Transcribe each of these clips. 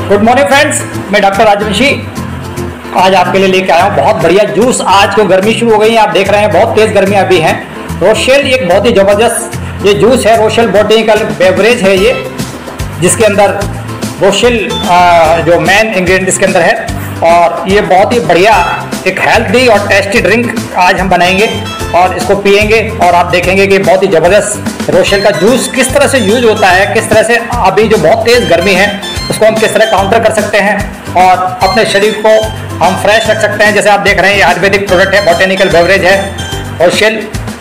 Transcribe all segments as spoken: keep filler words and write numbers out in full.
Good morning friends, मैं doctor Rajvanshi आज आपके लिए लेके आया हूँ बहुत बढ़िया जूस। आज को गर्मी शुरू हो गई है, आप देख रहे हैं बहुत तेज गर्मी अभी है। रोशेल एक बहुत ही ज़बरदस्त ये जूस है। रोशेल बॉटनिकल बेवरेज है ये, जिसके अंदर रोशेल जो मेन इंग्रेडिएंट इसके अंदर है। और ये बहुत ही बढ़िया एक हेल्थी और टेस्टी ड्रिंक आज हम बनाएंगे और इसको पिएंगे और आप देखेंगे कि बहुत ही ज़बरदस्त रोशेल का जूस किस तरह से यूज होता है, किस तरह से अभी जो बहुत तेज़ गर्मी है उसको हम किस तरह काउंटर कर सकते हैं और अपने शरीर को हम फ्रेश रख सकते हैं। जैसे आप देख रहे हैं ये आयुर्वेदिक प्रोडक्ट है, बॉटनिकल बेवरेज है रोशेल।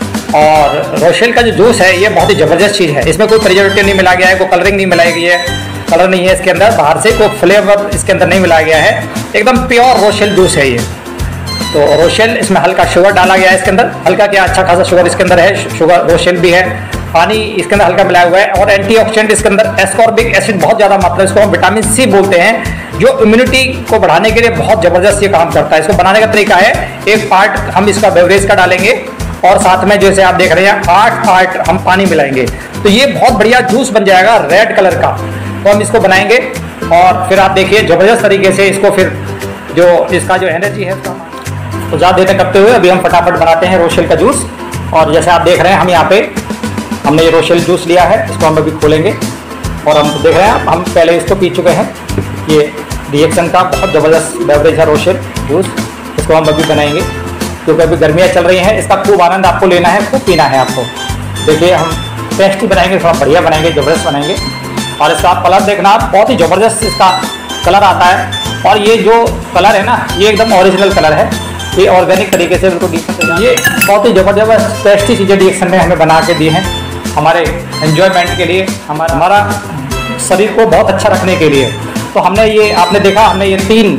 और रोशेल का जो जूस है ये बहुत ही ज़बरदस्त चीज़ है। इसमें कोई प्रिजर्वेटिव नहीं मिला गया है, कोई कलरिंग नहीं मिलाई गई है, कलर नहीं है इसके अंदर, बाहर से कोई फ्लेवर इसके अंदर नहीं मिलाया गया है, एकदम प्योर रोशेल जूस है ये। तो रोशेल इसमें हल्का शुगर डाला गया है इसके अंदर, हल्का क्या अच्छा खासा शुगर इसके अंदर है, शुगर रोशेल भी है, पानी इसके अंदर हल्का मिलाया हुआ है। और एंटीऑक्सीडेंट इसके अंदर एस्कॉर्बिक एसिड बहुत ज़्यादा मात्रा है, इसको हम विटामिन सी बोलते हैं, जो इम्यूनिटी को बढ़ाने के लिए बहुत ज़बरदस्त ये काम करता है। इसको बनाने का तरीका है, एक पार्ट हम इसका बेवरेज का डालेंगे और साथ में जैसे आप देख रहे हैं आठ पार्ट हम पानी मिलाएंगे, तो ये बहुत बढ़िया जूस बन जाएगा रेड कलर का। तो हम इसको बनाएंगे और फिर आप देखिए ज़बरदस्त तरीके से इसको फिर जो इसका जो एनर्जी है उसका तो ज़्यादा देर तक करते हुए अभी हम फटाफट बनाते हैं रोशेल का जूस। और जैसे आप देख रहे हैं हम यहाँ पे हमने ये रोशेल जूस लिया है, इसको हम अभी खोलेंगे और हम देख रहे हैं हम पहले इसको पी चुके हैं। ये रिएक्शन का बहुत ज़बरदस्त बेवरेज है रोशेल जूस, इसको हम अभी बनाएंगे क्योंकि अभी गर्मियाँ चल रही हैं, इसका खूब आनंद आपको लेना है, खूब पीना है आपको। देखिए हम टेस्टी बनाएंगे, थोड़ा बढ़िया बनाएंगे, ज़बरदस्त बनाएंगे। और इसका आप कलर देखना, आप बहुत ही ज़बरदस्त इसका कलर आता है। और ये जो कलर है ना ये एकदम ओरिजिनल कलर है, ये ऑर्गेनिक तरीके से बिल्कुल डिएक्शन, ये बहुत ही ज़बरदस्त टेस्टी चीज़ें डिएक्शन में हमें बना के दी हैं हमारे एन्जॉयमेंट के लिए, हमारा हमारा शरीर को बहुत अच्छा रखने के लिए। तो हमने ये आपने देखा हमने ये तीन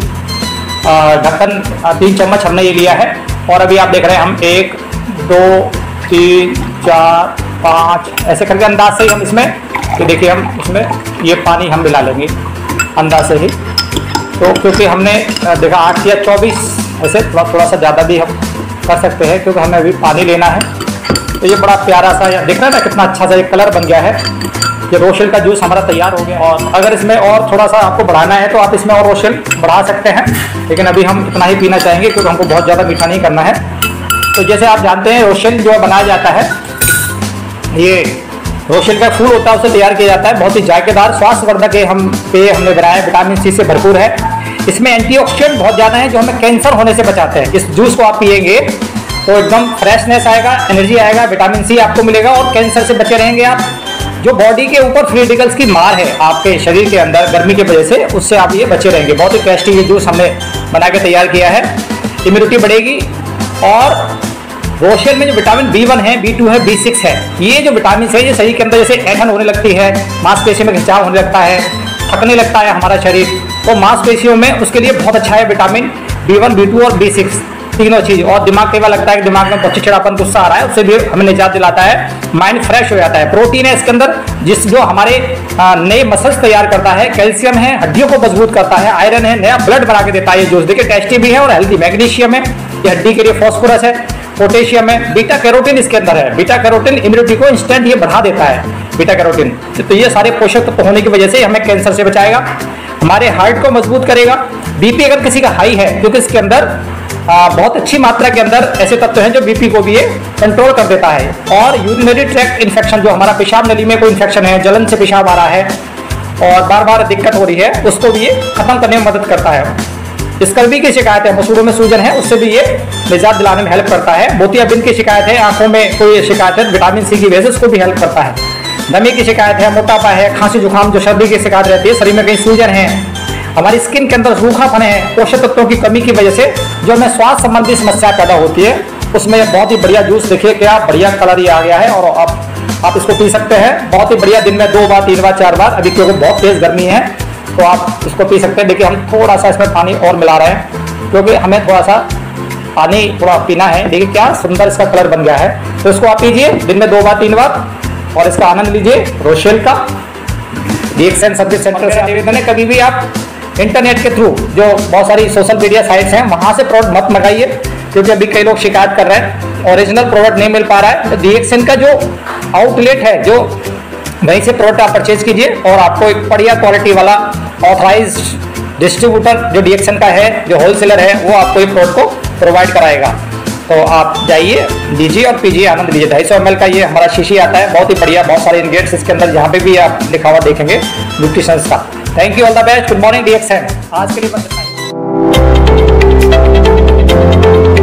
ढक्कन तीन चम्मच हमने ये लिया है। और अभी आप देख रहे हैं हम एक दो तीन चार पाँच ऐसे करके अंदाज से ही हम इसमें तो देखिए हम इसमें ये पानी हम मिला लेंगे अंदाज से ही। तो क्योंकि हमने देखा आठ या चौबीस ऐसे थोड़ा थोड़ा सा ज़्यादा भी हम कर सकते हैं क्योंकि हमें अभी पानी लेना है। तो ये बड़ा प्यारा सा दिख रहा है ना, कितना अच्छा सा एक कलर बन गया है। ये रोशेल का जूस हमारा तैयार हो गया। और अगर इसमें और थोड़ा सा आपको बढ़ाना है तो आप इसमें और रोशेल बढ़ा सकते हैं, लेकिन अभी हम इतना ही पीना चाहेंगे क्योंकि हमको बहुत ज़्यादा मीठा नहीं करना है। तो जैसे आप जानते हैं रोशेल जो बनाया जाता है, ये रोशेल का फूल होता है उससे तैयार किया जाता है, बहुत ही जायकेदार स्वास्थ्यवर्धक है। हम पेय हमने बनाया, विटामिन सी से भरपूर है, इसमें एंटीऑक्सीडेंट बहुत ज़्यादा है जो हमें कैंसर होने से बचाते हैं। इस जूस को आप पिएंगे तो एकदम फ्रेशनेस आएगा, एनर्जी आएगा, विटामिन सी आपको मिलेगा और कैंसर से बचे रहेंगे आप। जो बॉडी के ऊपर फ्री रेडिकल्स की मार है आपके शरीर के अंदर गर्मी की वजह से, उससे आप ये बचे रहेंगे। बहुत ही टेस्टी ये जूस हमने बना के तैयार किया है, इम्यूनिटी बढ़ेगी। और रोशेल में जो विटामिन बी वन है, बी टू है, बी सिक्स है, ये जो विटामिन है ये शरीर के अंदर जैसे ऐंठन होने लगती है, मांसपेशियों में खिंचाव होने लगता है, थकने लगता है हमारा शरीर, तो मांसपेशियों में उसके लिए बहुत अच्छा है vitamin B one, B two और बी सिक्स तीनों चीज़। और दिमाग केवल लगता है कि दिमाग में बहुत चिड़चिड़ापन गुस्सा आ रहा है, उससे भी हमें निजात दिलाता है, माइंड फ्रेश हो जाता है। प्रोटीन है इसके अंदर जिस जो हमारे नए मसल्स तैयार करता है, कैल्शियम है हड्डियों को मजबूत करता है, आयरन है नया ब्लड बना के देता है ये जूस। देखिए टेस्टी भी है और हेल्दी, मैग्नीशियम है ये हड्डी के लिए, फॉस्फोरस है, पोटेशियम है, बीटा कैरोटीन इसके अंदर है। बीटा कैरोटीन इम्यूनिटी को इंस्टेंट ये बढ़ा देता है बीटा कैरोटीन। तो ये सारे पोषक तत्व होने की वजह से हमें कैंसर से बचाएगा, हमारे हार्ट को मजबूत करेगा। बीपी अगर किसी का हाई है क्योंकि इसके अंदर आ, बहुत अच्छी मात्रा के अंदर ऐसे तत्व हैं जो बीपी को भी ये कंट्रोल कर देता है। और यूरिनरी ट्रैक्ट इन्फेक्शन, जो हमारा पेशाब नली में कोई इन्फेक्शन है, जलन से पेशाब आ रहा है और बार बार दिक्कत हो रही है, उसको भी ये खत्म करने में मदद करता है। स्कर्वी की शिकायत है, मसूड़ों में सूजन है, उससे भी ये निजात दिलाने में हेल्प करता है। मोतियाबिंद की शिकायत है, आंखों में कोई शिकायत है, विटामिन सी की वजह से उसको भी हेल्प करता है। दमे की शिकायत है, मोटापा है, खांसी जुकाम जो सर्दी की शिकायत रहती है, शरीर में कहीं सूजन है, हमारी स्किन के अंदर सूखापन है, पोषक तत्वों की कमी की वजह से जो हमें स्वास्थ्य संबंधी समस्या पैदा होती है, उसमें बहुत ही बढ़िया जूस देखिए क्या बढ़िया कलर ये आ गया है। और आप आप इसको पी सकते हैं बहुत ही बढ़िया, दिन में दो बार तीन बार चार बार, अभी क्योंकि बहुत तेज़ गर्मी है तो आप इसको पी सकते हैं। देखिए हम थोड़ा सा इसमें पानी और मिला रहे हैं क्योंकि हमें थोड़ा सा पानी थोड़ा पीना है। देखिए क्या सुंदर इसका कलर बन गया है। तो इसको आप पीजिए दिन में दो बार तीन बार और इसका आनंद लीजिए रोशेल का। रिएक्शन सर्विस सेंटर से निवेदन है, कभी भी आप इंटरनेट के थ्रू जो बहुत सारी सोशल मीडिया साइट्स हैं वहाँ से प्रोडक्ट मत मंगाइए क्योंकि अभी कई लोग शिकायत कर रहे हैं ओरिजिनल प्रोडक्ट नहीं मिल पा रहा है। तो रिएक्शन का जो आउटलेट है जो वहीं से प्रोडक्ट आप परचेज कीजिए और आपको एक बढ़िया क्वालिटी वाला ऑथराइज्ड डिस्ट्रीब्यूटर जो डीएक्सन का है, जो होलसेलर है, वो आपको ये प्रोडक्ट को प्रोवाइड कराएगा। तो आप जाइए, लीजिए और पीजिए, आनंद लीजिए। ढाई सौ एम एल का ये हमारा शीशी आता है, बहुत ही बढ़िया, बहुत सारे इंग्रेडिएंट्स इसके अंदर जहाँ पे भी आप लिखा हुआ देखेंगे न्यूट्रिशंस का। Thank you, all the best, good morning DXN. आज के लिए बस इतना ही।